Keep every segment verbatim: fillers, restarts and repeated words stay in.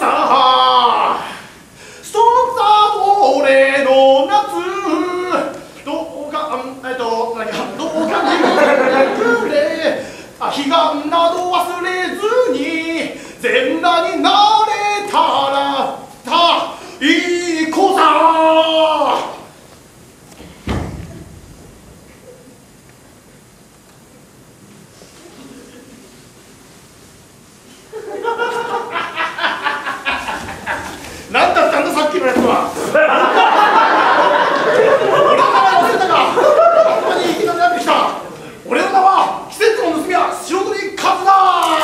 さストップザ俺の夏どうかえっと何かどうかにくれ彼岸など忘れずに全裸になれたらたいい子さなんだったんださっきのやつは俺の名前忘れたかここにいきなりなってきた俺の名は季節の盗みは白鳥カズだ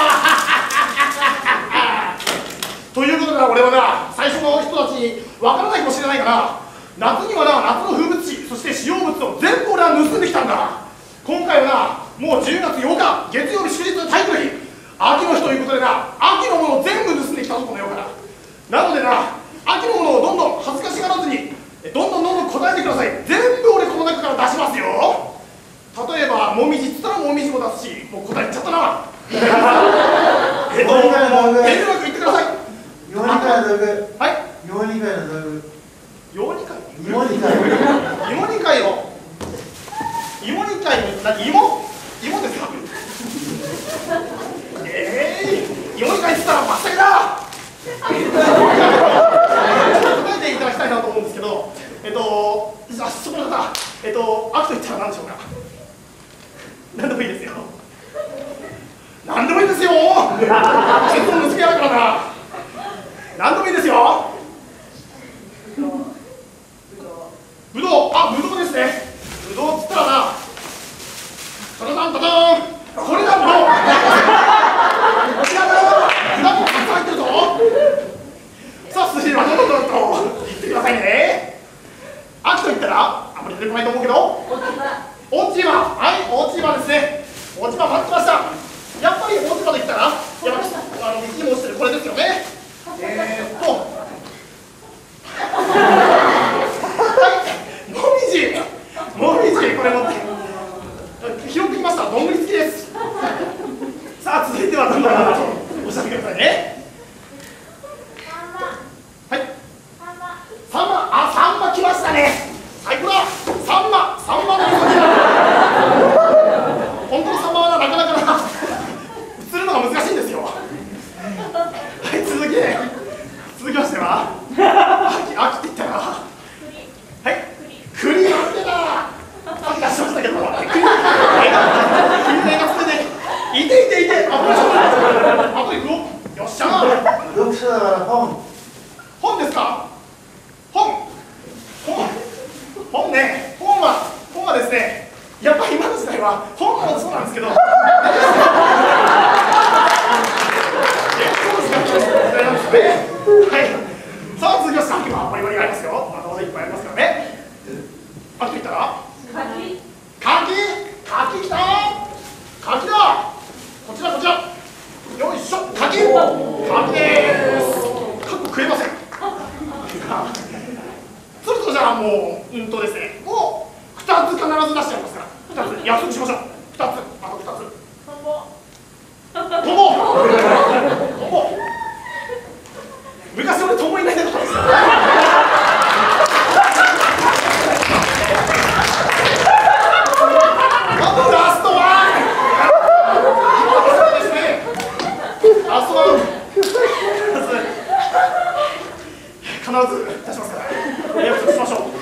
ということでな俺はな最初の人たちにわからないかもしれないが夏にはな夏の風物詩そして使用物を全部俺は盗んできたんだ今回はなもうじゅうがつようか月曜日祝日体育の日秋の日ということでな秋のものを全部盗んできたぞこの世からなのでな秋のものをどんどん恥ずかしがらずにどんどんどんどん答えてください全部俺この中から出しますよ例えばもみじっつったらもみじも出すしもう答えちゃったなえっと遠慮なく言ってくださいようにかいの道具はいようにかいの道具ようにかい芋にかい芋にかいを芋にかいの何芋芋ですかえー、芋にかいっつったらまっさけだ答えていただきたいなと思うんですけど、えっと、あそこの方、えっと、秋と言ったら何でしょうか。何でもいいですよ。何でもいいですよ。結構難しいやからな。何でもいいですよ。ぶどう、あ、ぶどうですね。ぶどうっつったらな。タラタンタタン。これだぶどう。こちらだ。果物たくさん入ってるぞ。さあ、筋はどんどんどんと言ってくださいね。秋と言ったら、あんまり出てこないと思うけど、落ち葉、はい、落ち葉ですね。落ち葉待ってました。やっぱり落ち葉と言ったら、やっぱあの道にも落ちてるこれですよね。えーっと、はい、もみじ、もみじ、これ持って、拾ってきました。どんぐり付きです。さあ、続いてはどんどんどんどんとおっしゃってくださいね。サンマ、あ、サンマ来ましたね。最高だ。サンマ、サンマの味噌汁。本当にサンマはなかなかな映るのが難しいんですよ。はい、続き続きましては秋、秋って言ったらはい、栗なんでだ。さっき出しましたけど栗栗の映画つけていていていてあ、これあといくよ。よっしゃー。 読書だから本本ですか。本本本ね、本は本はですね、やっぱり今の時代は本もそうなんですけどはい、さあ続きまして秋はバリバリありますよ。まだまだいっぱいありますからね。秋といったら柿柿柿きた柿だ。こちらこちらよいしょ。柿柿でーす。柿食えませんそれとじゃあもう、うんとですね、もうふたつ必ず出しちゃいますから、ふたつ約束しましょう。ふたつ、あとふたつ。トンボトンボトンボ昔俺トンボいないんだったんですよ。あとラストワンそうですね、ラストワン必ず出しますから約束しましょう。